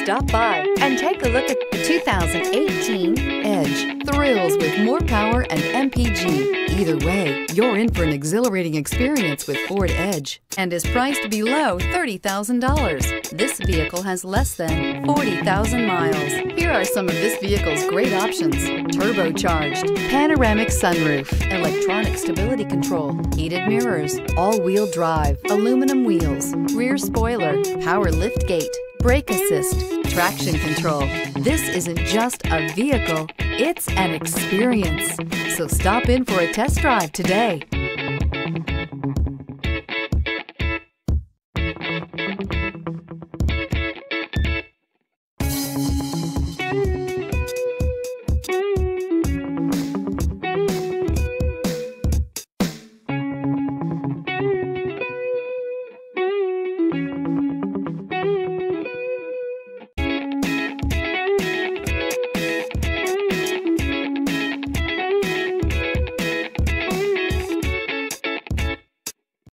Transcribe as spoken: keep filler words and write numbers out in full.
Stop by and take a look at the two thousand eighteen Edge. Thrills with more power and M P G. Either way, you're in for an exhilarating experience with Ford Edge and is priced below thirty thousand dollars. This vehicle has less than forty thousand miles. Here are some of this vehicle's great options: turbocharged, panoramic sunroof, electronic stability control, heated mirrors, all-wheel drive, aluminum wheels, rear spoiler, power lift gate, brake assist, traction control. This isn't just a vehicle, it's an experience. So stop in for a test drive today.